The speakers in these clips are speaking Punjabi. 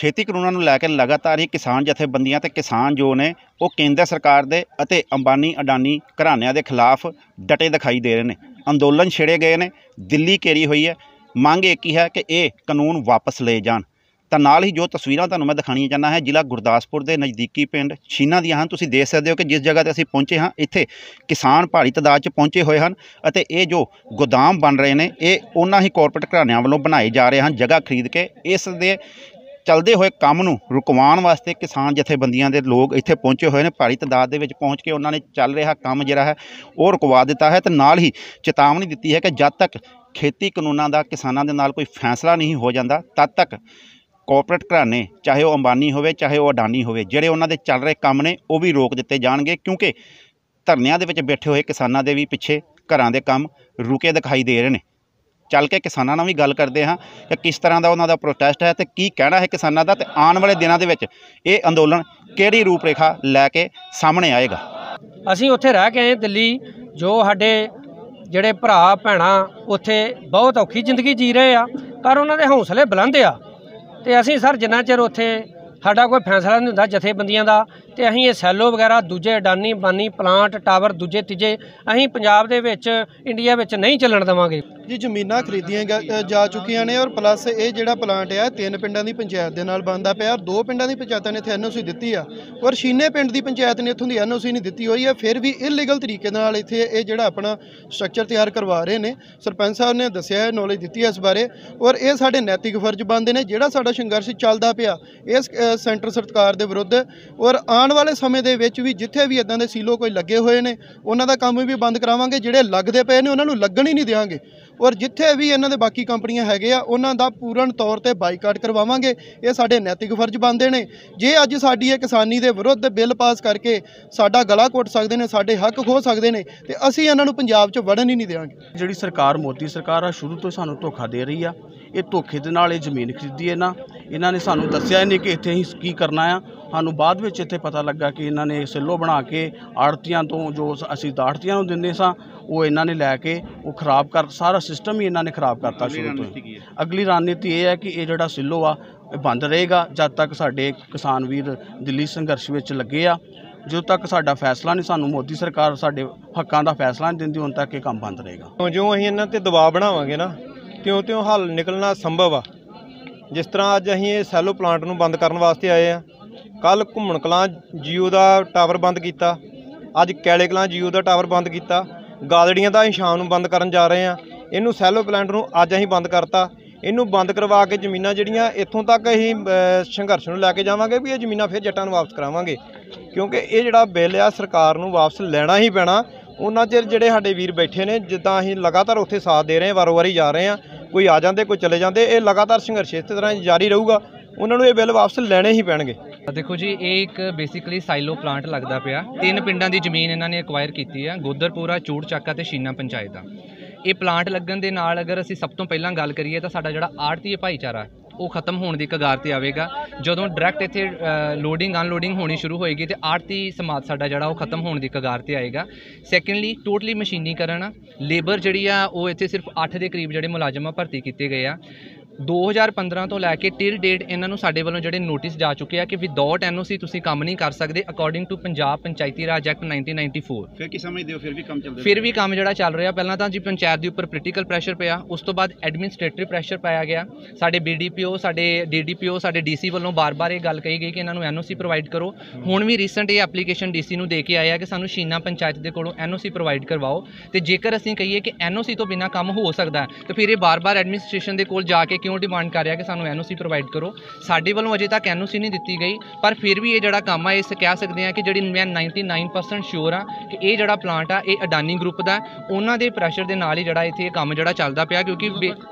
ਖੇਤੀ ਕਾਨੂੰਨਾਂ ਨੂੰ ਲੈ ਕੇ ਲਗਾਤਾਰ ਹੀ ਕਿਸਾਨ ਜਥੇਬੰਦੀਆਂ ਤੇ ਕਿਸਾਨ ਜੋ ਨੇ ਉਹ ਕੇਂਦਰ ਸਰਕਾਰ ਦੇ ਅਤੇ ਅੰਬਾਨੀ ਅਡਾਨੀ ਘਰਾਣਿਆਂ ਦੇ ਖਿਲਾਫ ਡਟੇ ਦਿਖਾਈ ਦੇ ਰਹੇ ਨੇ। ਅੰਦੋਲਨ ਛੇੜੇ ਗਏ ਨੇ, ਦਿੱਲੀ ਘੇਰੀ ਹੋਈ ਹੈ। ਮੰਗ ਇੱਕ ਹੀ ਹੈ ਕਿ ਇਹ ਕਾਨੂੰਨ ਵਾਪਸ ਲਏ ਜਾਣ। ਤਾਂ ਨਾਲ ਹੀ ਜੋ ਤਸਵੀਰਾਂ ਤੁਹਾਨੂੰ ਮੈਂ ਦਿਖਾਉਣੀਆਂ ਚਾਹੁੰਦਾ ਹੈ ਜ਼ਿਲ੍ਹਾ ਗੁਰਦਾਸਪੁਰ ਦੇ ਨਜ਼ਦੀਕੀ ਪਿੰਡ ਛੀਨਾ ਦੀਆਂ ਹਨ। ਤੁਸੀਂ ਦੇਖ ਸਕਦੇ ਹੋ ਕਿ ਜਿਸ ਜਗ੍ਹਾ 'ਤੇ ਅਸੀਂ ਪਹੁੰਚੇ ਹਾਂ ਇੱਥੇ ਕਿਸਾਨ ਭਾਰੀ ਤਾਦਾਦ 'ਚ ਪਹੁੰਚੇ ਹੋਏ ਹਨ ਅਤੇ ਇਹ ਜੋ ਗੋਦਾਮ ਬਣ ਰਹੇ ਨੇ ਇਹ ਉਹਨਾਂ ਹੀ ਕਾਰਪੋਰੇਟ ਘਰਾਣਿਆਂ ਵੱਲੋਂ ਬਣਾਏ ਜਾ ਰਹੇ ਹਨ ਜਗ੍ਹਾ ਖਰੀਦ ਕੇ। ਇਸ ਦੇ ਚਲਦੇ ਹੋਏ ਕੰਮ ਨੂੰ ਰੁਕਵਾਉਣ ਵਾਸਤੇ ਕਿਸਾਨ ਜਥੇਬੰਦੀਆਂ ਦੇ ਲੋਕ ਇੱਥੇ ਪਹੁੰਚੇ ਹੋਏ ਨੇ। ਭਾਰੀ ਤਾਦਾਦ ਦੇ ਵਿੱਚ ਪਹੁੰਚ ਕੇ ਉਹਨਾਂ ਨੇ ਚੱਲ ਰਿਹਾ ਕੰਮ ਜਿਹੜਾ ਹੈ ਉਹ ਰੁਕਵਾ ਦਿੱਤਾ ਹੈ ਤੇ ਨਾਲ ਹੀ ਚੇਤਾਵਨੀ ਦਿੱਤੀ ਹੈ ਕਿ ਜਦ ਤੱਕ ਖੇਤੀ ਕਾਨੂੰਨਾਂ ਦਾ ਕਿਸਾਨਾਂ ਦੇ ਨਾਲ ਕੋਈ ਫੈਸਲਾ ਨਹੀਂ ਹੋ ਜਾਂਦਾ ਤਦ ਤੱਕ ਕਾਰਪੋਰੇਟ ਘਰਾਣੇ ਚਾਹੇ ਉਹ ਅੰਬਾਨੀ ਹੋਵੇ ਚਾਹੇ ਉਹ ਅਡਾਨੀ ਹੋਵੇ ਜਿਹੜੇ ਉਹਨਾਂ ਦੇ ਚੱਲ ਰਹੇ ਕੰਮ ਨੇ ਉਹ ਵੀ ਰੋਕ ਦਿੱਤੇ ਜਾਣਗੇ। ਕਿਉਂਕਿ ਧਰਨਿਆਂ ਦੇ ਵਿੱਚ ਬੈਠੇ ਹੋਏ ਕਿਸਾਨਾਂ ਦੇ ਵੀ ਪਿੱਛੇ ਘਰਾਂ ਦੇ ਕੰਮ ਰੁਕੇ ਦਿਖਾਈ ਦੇ ਰਹੇ ਨੇ। ਚੱਲ ਕੇ ਕਿਸਾਨਾਂ ਨਾਲ ਵੀ ਗੱਲ ਕਰਦੇ ਹਾਂ ਕਿ ਕਿਸ ਤਰ੍ਹਾਂ ਦਾ ਉਹਨਾਂ ਦਾ ਪ੍ਰੋਟੈਸਟ ਹੈ ਤੇ ਕੀ ਕਹਿਣਾ ਹੈ ਕਿਸਾਨਾਂ ਦਾ, ਤੇ ਆਉਣ ਵਾਲੇ ਦਿਨਾਂ ਦੇ ਵਿੱਚ ਇਹ ਅੰਦੋਲਨ ਕਿਹੜੀ ਰੂਪਰੇਖਾ ਲੈ ਕੇ ਸਾਹਮਣੇ ਆਏਗਾ। ਅਸੀਂ ਉੱਥੇ ਰਹਿ ਕੇ ਆਏ ਦਿੱਲੀ, ਜੋ ਸਾਡੇ ਜਿਹੜੇ ਭਰਾ ਭੈਣਾਂ ਉੱਥੇ ਬਹੁਤ ਔਖੀ ਜ਼ਿੰਦਗੀ ਜੀ ਰਹੇ ਆ ਪਰ ਉਹਨਾਂ ਦੇ ਹੌਸਲੇ ਬੁਲੰਦ ਆ। ਤੇ ਅਸੀਂ ਸਰ ਜਿੰਨਾ ਚਿਰ ਉੱਥੇ ਸਾਡਾ ਕੋਈ ਫੈਸਲਾ ਨਹੀਂ ਹੁੰਦਾ ਜਥੇਬੰਦੀਆਂ ਦਾ ਤੇ ਅਸੀਂ ਇਹ ਸੈਲੋ ਵਗੈਰਾ ਦੂਜੇ ਅਡਾਨੀ ਬਾਨੀ ਪਲਾਂਟ ਟਾਵਰ ਦੂਜੇ ਤੀਜੇ ਅਸੀਂ ਪੰਜਾਬ ਦੇ ਵਿੱਚ ਇੰਡੀਆ ਵਿੱਚ ਨਹੀਂ ਚੱਲਣ ਦੇਵਾਂਗੇ ਜੀ। ਜ਼ਮੀਨਾਂ ਖਰੀਦੀਆਂ ਜਾ ਚੁੱਕੀਆਂ ਨੇ ਔਰ ਪਲੱਸ ਇਹ ਜਿਹੜਾ ਪਲਾਂਟ ਆ 3 ਪਿੰਡਾਂ ਦੀ ਪੰਚਾਇਤ ਦੇ ਨਾਲ ਬਣਦਾ ਪਿਆ। 2 ਪਿੰਡਾਂ ਦੀ ਪੰਚਾਇਤਾਂ ਨੇ ਇੱਥੇ ਐਨਓਸੀ ਦਿੱਤੀ ਆ ਔਰ ਛੀਨੇ ਪਿੰਡ ਦੀ ਪੰਚਾਇਤ ਨੇ ਇੱਥੋਂ ਦੀ ਐਨਓਸੀ ਨਹੀਂ ਦਿੱਤੀ ਹੋਈ ਹੈ। ਫਿਰ ਵੀ ਇਲੀਗਲ ਤਰੀਕੇ ਨਾਲ ਇੱਥੇ ਇਹ ਜਿਹੜਾ ਆਪਣਾ ਸਟਰਕਚਰ ਤਿਆਰ ਕਰਵਾ ਰਹੇ ਨੇ। ਸਰਪੰਚ ਸਾਹਿਬ ਨੇ ਦੱਸਿਆ ਹੈ, ਨੌਲੇਜ ਦਿੱਤੀ ਹੈ ਇਸ ਬਾਰੇ ਔਰ ਇਹ ਸਾਡੇ ਨੈਤਿਕ ਫਰਜ਼ ਬਣਦੇ ਨੇ। ਜਿਹੜਾ ਸਾਡਾ ਸੰਘਰਸ਼ ਚੱਲਦਾ ਪਿਆ ਇਸ ਸੈਂਟਰ ਸਰਕਾਰ ਦੇ ਵਿਰੁੱਧ ਔਰ ਆਉਣ ਵਾਲੇ ਸਮੇਂ ਦੇ ਵਿੱਚ ਵੀ ਜਿੱਥੇ ਵੀ ਇਦਾਂ ਦੇ ਸੀਲੋ ਕੋਈ ਲੱਗੇ ਹੋਏ ਨੇ ਉਹਨਾਂ ਦਾ ਕੰਮ ਵੀ ਬੰਦ ਕਰਾਵਾਂਗੇ। ਜਿਹੜੇ ਲੱਗਦੇ ਪਏ ਨੇ ਉਹਨਾਂ ਨੂੰ ਲੱਗਣ ਹੀ ਨਹੀਂ ਦੇਵਾਂਗੇ ਔਰ ਜਿੱਥੇ ਵੀ ਇਹਨਾਂ ਦੇ ਬਾਕੀ ਕੰਪਨੀਆਂ ਹੈਗੇ ਆ ਉਹਨਾਂ ਦਾ ਪੂਰਨ ਤੌਰ ਤੇ ਬਾਈਕਾਟ ਕਰਵਾਵਾਂਗੇ। ਇਹ ਸਾਡੇ ਨੈਤਿਕ ਫਰਜ਼ ਬਣਦੇ ਨੇ। ਜੇ ਅੱਜ ਸਾਡੀ ਇਹ ਕਿਸਾਨੀ ਦੇ ਵਿਰੁੱਧ ਬਿੱਲ ਪਾਸ ਕਰਕੇ ਸਾਡਾ ਗਲਾ ਘੁੱਟ ਸਕਦੇ ਨੇ, ਸਾਡੇ ਹੱਕ ਖੋਹ ਸਕਦੇ ਨੇ ਤੇ ਅਸੀਂ ਇਹਨਾਂ ਨੂੰ ਪੰਜਾਬ 'ਚ ਵੜਨ ਹੀ ਨਹੀਂ ਦੇਵਾਂਗੇ। ਜਿਹੜੀ ਸਰਕਾਰ ਮੋਦੀ ਸਰਕਾਰ ਆ ਸ਼ੁਰੂ ਤੋਂ ਸਾਨੂੰ ਧੋਖਾ ਦੇ ਰਹੀ ਆ। ਇਹ ਧੋਖੇ ਦੇ ਨਾਲ ਇਹ ਜ਼ਮੀਨ ਖਰੀਦੀ ਹੈ ਨਾ, ਇਹਨਾਂ ਨੇ ਸਾਨੂੰ ਦੱਸਿਆ ਹੀ ਨਹੀਂ ਕਿ ਇੱਥੇ ਅਸੀਂ ਕੀ ਕਰਨਾ ਆ। ਸਾਨੂੰ ਬਾਅਦ ਵਿੱਚ ਇੱਥੇ ਪਤਾ ਲੱਗਾ ਕਿ ਇਹਨਾਂ ਨੇ ਸਿੱਲੋ ਬਣਾ ਕੇ ਆੜਤੀਆਂ ਤੋਂ ਜੋ ਅਸੀਂ ਆੜਤੀਆਂ ਨੂੰ ਦਿੰਦੇ ਸਾਂ ਉਹ ਇਹਨਾਂ ਨੇ ਲੈ ਕੇ ਉਹ ਖਰਾਬ ਕਰ ਸਾਰਾ ਸਿਸਟਮ ਹੀ ਇਹਨਾਂ ਨੇ ਖਰਾਬ ਕਰਤਾ ਸ਼ੁਰੂ ਤੋਂ। ਅਗਲੀ ਰਣਨੀਤੀ ਇਹ ਹੈ ਕਿ ਇਹ ਜਿਹੜਾ ਸਿੱਲੋ ਆ ਇਹ ਬੰਦ ਰਹੇਗਾ ਜਦ ਤੱਕ ਸਾਡੇ ਕਿਸਾਨ ਵੀਰ ਦਿੱਲੀ ਸੰਘਰਸ਼ ਵਿੱਚ ਲੱਗੇ ਆ। ਜਦੋਂ ਤੱਕ ਸਾਡਾ ਫੈਸਲਾ ਨਹੀਂ, ਸਾਨੂੰ ਮੋਦੀ ਸਰਕਾਰ ਸਾਡੇ ਹੱਕਾਂ ਦਾ ਫੈਸਲਾ ਨਹੀਂ ਦਿੰਦੀ, ਉਦੋਂ ਤੱਕ ਇਹ ਕੰਮ ਬੰਦ ਰਹੇਗਾ। ਜਿਉਂ ਅਸੀਂ ਇਹਨਾਂ ਤੇ ਦਬਾਅ ਬਣਾਵਾਂਗੇ ਨਾ ਤਿਉਂ ਹੱਲ ਨਿਕਲਣਾ ਸੰਭਵ ਆ। ਜਿਸ ਤਰ੍ਹਾਂ ਅੱਜ ਅਸੀਂ ਇਹ ਸੈਲੋ ਪਲਾਂਟ ਨੂੰ ਬੰਦ ਕਰਨ ਵਾਸਤੇ ਆਏ ਆ। ਕੱਲ ਘੁੰਮਣ ਕਲਾਂ ਜੀਓ ਦਾ ਟਾਵਰ ਬੰਦ ਕੀਤਾ, ਅੱਜ ਕੈਲੇ ਕਲਾਂ ਜੀਓ ਦਾ ਟਾਵਰ ਬੰਦ ਕੀਤਾ, ਗਾਦੜੀਆਂ ਦਾ ਅਸੀਂ ਸ਼ਾਮ ਨੂੰ ਬੰਦ ਕਰਨ ਜਾ ਰਹੇ ਹਾਂ। ਇਹਨੂੰ ਸੈਲੋ ਪਲਾਂਟ ਨੂੰ ਅੱਜ ਅਸੀਂ ਬੰਦ ਕਰਤਾ। ਇਹਨੂੰ ਬੰਦ ਕਰਵਾ ਕੇ ਜ਼ਮੀਨਾਂ ਜਿਹੜੀਆਂ ਇੱਥੋਂ ਤੱਕ ਅਸੀਂ ਸੰਘਰਸ਼ ਨੂੰ ਲੈ ਕੇ ਜਾਵਾਂਗੇ ਵੀ ਇਹ ਜ਼ਮੀਨਾਂ ਫਿਰ ਜੱਟਾਂ ਨੂੰ ਵਾਪਸ ਕਰਾਵਾਂਗੇ। ਕਿਉਂਕਿ ਇਹ ਜਿਹੜਾ ਬਿੱਲ ਆ ਸਰਕਾਰ ਨੂੰ ਵਾਪਸ ਲੈਣਾ ਹੀ ਪੈਣਾ। ਉਹਨਾਂ ਚਿਰ ਜਿਹੜੇ ਸਾਡੇ ਵੀਰ ਬੈਠੇ ਨੇ, ਜਿੱਦਾਂ ਅਸੀਂ ਲਗਾਤਾਰ ਉੱਥੇ ਸਾਥ ਦੇ ਰਹੇ ਹਾਂ, ਵਾਰੋ ਵਾਰੀ ਜਾ ਰਹੇ ਹਾਂ, ਕੋਈ ਆ ਜਾਂਦੇ ਕੋਈ ਚਲੇ ਜਾਂਦੇ, ਇਹ ਲਗਾਤਾਰ ਸੰਘਰਸ਼ ਇਸ ਤਰ੍ਹਾਂ ਜਾਰੀ ਰਹੂਗਾ। ਉਹਨਾਂ ਨੂੰ ਇਹ ਬਿੱਲ ਵਾਪਸ ਲੈਣੇ ਹੀ ਪੈਣਗੇ। देखो जी, ये एक बेसिकली साइलो प्लांट लगता पिया। 3 पिंडां दी जमीन इन्होंने एक्वायर की है, गोदरपुरा चूड़ चाका ते शीना पंचायत आ। ये प्लांट लगन दे नाल अगर असीं सब तो पहलां गल करिए तां साडा जिहड़ा आड़ती भाईचारा वो खत्म होने की कगार ते आवेगा। जदों डायरैक्ट इत्थे लोडिंग अनलोडिंग होनी शुरू होएगी तो आड़ती समाज साडा जिहड़ा वो खत्म होने की कगार ते आएगा। सैकेंडली टोटली मशीनीकरण, लेबर जिहड़ी आ वो इत्थे सिर्फ 8 के करीब जिहड़े मुलाजम भर्ती किए गए आ। 2015 तो लैके टिल डेट इन्हों साढ़े वालों जोड़े नोटिस जा चुके हैं कि विदाउट एनओसी तुसीं काम नहीं कर सकते according to Punjab Panchayati Raj act 1994। फिर की समझते हो फिर भी काम चलदा? फिर भी काम जो चल रहा। पहला तो जी पंचायत के उपर पोलीटिकल प्रैशर पिया, उस तो बाद एडमिनिस्ट्रेटिव प्रैशर पाया गया। साढ़े BDPO साढ़े DDPO साढ़े DC वालों बार बार ये गल कही गई कि इन्होंने एनओसी प्रोवाइड करो। हुण भी रीसेंट ये एप्लीकेशन DC नूं दे के आया कि सानूं शीना पंचायत के कोलों एनओसी प्रोवाइड करवाओ। तो जेकर असीं कहिए कि एनओसी तो बिना काम हो सकता है तो फिर ये बार बार एडमिनिस्ट्रेशन के कोल जाके क्यों डिमांड कर रहा कि सानूं एनओसी प्रोवाइड करो। साडे वालों अजे तक एनओसी नहीं दी गई, पर फिर भी ये जिहड़ा काम है इस कह सकते हैं कि जिहड़ी मैं 99% श्योर हाँ कि ये जिहड़ा प्लांट आ ये अडानी ग्रुप का उन्हां दे प्रैशर दे नाल ही जिहड़ा इत्थे काम जिहड़ा चलदा पिया। क्योंकि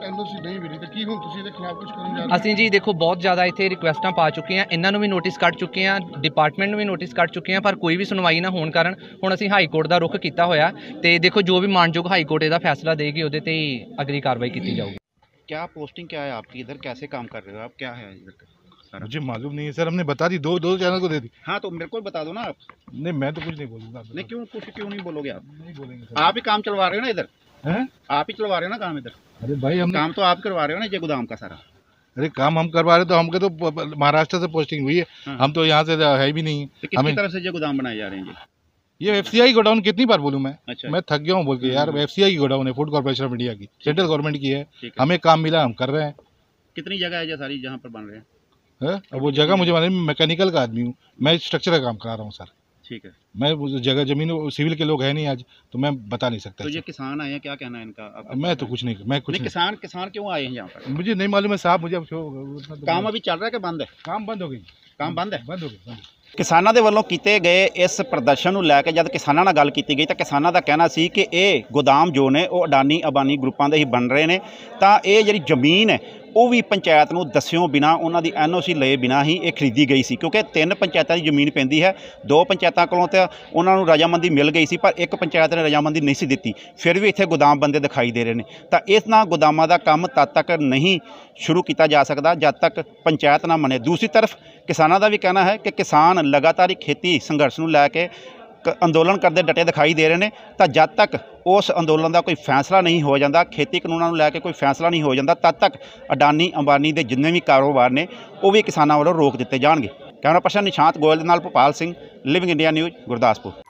असीं जी देखो बहुत ज़्यादा इत्थे रिक्वेस्टां पा चुके हैं, इन्हां नूं भी नोटिस कट चुके हैं, डिपार्टमेंट नूं भी नोटिस कट चुके हैं, पर कोई भी सुनवाई ना होने कारण हुण असीं हाई कोर्ट दा रुख कीता होया। ते देखो जो भी मानयोग हाई कोर्ट इहदा फैसला देगी उहदे ते अगली कार्रवाई की जाऊगी। क्या पोस्टिंग क्या है आपकी इधर, कैसे काम कर रहे हो आप, क्या है इधर सारा? मुझे मालूम नहीं है सर, हमने बता दी, दो चैनल को दे दी। हाँ तो मेरे को बता दो ना आप। नहीं मैं तो कुछ नहीं बोलूँगा। नहीं क्यों नहीं बोलोगे आप? नहीं बोलेंगे सर। आप ही काम चलवा रहे हो ना इधर, हैं? आप ही चलवा रहे हो ना काम इधर। अरे भाई हम काम तो आप करवा रहे हो ना ये गोदाम का सारा। अरे काम हम करवा रहे तो हमको तो महाराष्ट्र से पोस्टिंग हुई है, हाँ। हम तो यहाँ से है भी नहीं तो है किसकी हमें। तरफ से जो गोदाम बनाए जा रहे हैं जी? ये FCI गोडाउन कितनी बार बोलूँ अच्छा। मैं थक गया हूँ बोल के यार। FCI की गोडाउन है, फूड कॉर्पोरेशन ऑफ इंडिया की, सेंट्रल गवर्नमेंट की है। ठीक है। हमें काम मिला, हम कर रहे हैं। कितनी जगह है जो सारी जहाँ पर बन रहे हैं? अब वो जगह मुझे मालूम, मैकेनिकल का आदमी हूँ मैं, स्ट्रक्चर का काम करा रहा हूँ सर। ठीक है। मैं उस जगह जमीन सिविल के लोग हैं नहीं आज, तो मैं बता नहीं सकता। तो ये किसान आए हैं, क्या कहना है इनका आपका? मैं तो कुछ नहीं, मैं कुछ नहीं, नहीं, किसान क्यों आए हैं यहाँ पर? मुझे नहीं मालूम है साहब। मुझे अब उतना तो काम अभी चल रहा है कि बंद है? काम बंद हो गई, काम बंद है। बंद हो गई। ਕਿਸਾਨਾਂ ਦੇ ਵੱਲੋਂ ਕੀਤੇ ਗਏ ਇਸ ਪ੍ਰਦਰਸ਼ਨ ਨੂੰ ਲੈ ਕੇ ਜਦ ਕਿਸਾਨਾਂ ਨਾਲ ਗੱਲ ਕੀਤੀ ਗਈ ਤਾਂ ਕਿਸਾਨਾਂ ਦਾ ਕਹਿਣਾ ਸੀ ਕਿ ਇਹ ਗੋਦਾਮ ਜੋ ਨੇ ਉਹ ਅਡਾਨੀ ਅਬਾਨੀ ਗਰੁੱਪਾਂ ਦੇ ਹੀ ਬਣ ਰਹੇ ਨੇ, ਤਾਂ ਇਹ ਜਿਹੜੀ ਜ਼ਮੀਨ ਹੈ ਉਹ ਵੀ ਪੰਚਾਇਤ ਨੂੰ ਦੱਸਿਓ ਬਿਨਾ, ਉਹਨਾਂ ਦੀ NOC ਲਏ ਬਿਨਾ ਹੀ ਇਹ ਖਰੀਦੀ ਗਈ ਸੀ, ਕਿਉਂਕਿ 3 ਪੰਚਾਇਤਾਂ ਦੀ ਜ਼ਮੀਨ ਪੈਂਦੀ ਹੈ। 2 ਪੰਚਾਇਤਾਂ ਕੋਲੋਂ ਤਾਂ ਉਹਨਾਂ ਨੂੰ ਰਜਾਮੰਦੀ ਮਿਲ ਗਈ ਸੀ, ਪਰ ਇੱਕ ਪੰਚਾਇਤ ਨੇ ਰਜਾਮੰਦੀ ਨਹੀਂ ਸੀ ਦਿੱਤੀ। ਫਿਰ ਵੀ ਇੱਥੇ ਗੋਦਾਮ ਬੰਦੇ ਦਿਖਾਈ ਦੇ ਰਹੇ ਨੇ, ਤਾਂ ਇਹਨਾਂ ਗੋਦਾਮਾਂ ਦਾ ਕੰਮ ਤਦ ਤੱਕ ਨਹੀਂ ਸ਼ੁਰੂ ਕੀਤਾ ਜਾ ਸਕਦਾ ਜਦ ਤੱਕ ਪੰਚਾਇਤ ਨਾ ਮੰਨੇ। ਦੂਸਰੀ ਤਰਫ ਕਿਸਾਨਾਂ ਦਾ ਵੀ ਕਹਿਣਾ ਹੈ ਕਿ ਕਿਸਾਨ ਲਗਾਤਾਰ ਹੀ ਖੇਤੀ ਸੰਘਰਸ਼ ਨੂੰ ਲੈ ਕੇ ਅੰਦੋਲਨ ਕਰਦੇ ਡਟੇ ਦਿਖਾਈ ਦੇ ਰਹੇ ਨੇ, ਤਾਂ ਜਦ ਤੱਕ ਉਸ ਅੰਦੋਲਨ ਦਾ ਕੋਈ ਫੈਸਲਾ ਨਹੀਂ ਹੋ ਜਾਂਦਾ, ਖੇਤੀ ਕਾਨੂੰਨਾਂ ਨੂੰ ਲੈ ਕੇ ਕੋਈ ਫੈਸਲਾ ਨਹੀਂ ਹੋ ਜਾਂਦਾ, ਤਦ ਤੱਕ ਅਡਾਨੀ ਅੰਬਾਨੀ ਦੇ ਜਿੰਨੇ ਵੀ ਕਾਰੋਬਾਰ ਨੇ ਉਹ ਵੀ ਕਿਸਾਨਾਂ ਵੱਲੋਂ ਰੋਕ ਦਿੱਤੇ ਜਾਣਗੇ। ਕੈਮਰਾ ਪਰਸਨ ਨਿਸ਼ਾਂਤ ਗੋਇਲ ਦੇ ਨਾਲ Bhopal Singh, living India news, Gurdaspur.